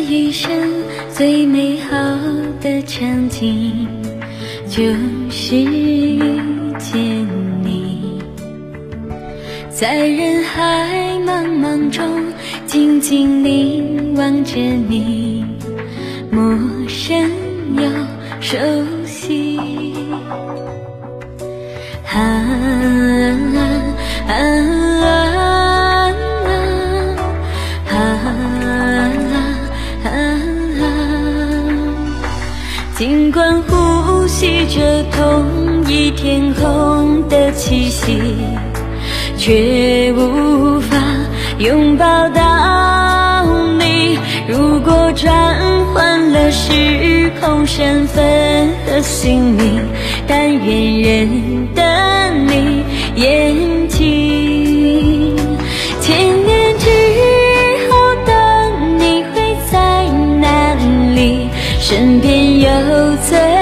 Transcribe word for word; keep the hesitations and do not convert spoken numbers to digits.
一生最美好的场景，就是遇见你，在人海茫茫中静静凝望着你，陌生又熟悉。啊啊啊啊啊啊啊！尽管呼吸着同一天空的气息，却无法拥抱到你。如果转换了时空身份和姓名，但愿认得你眼睛。千年之后的你会在哪里？身边有最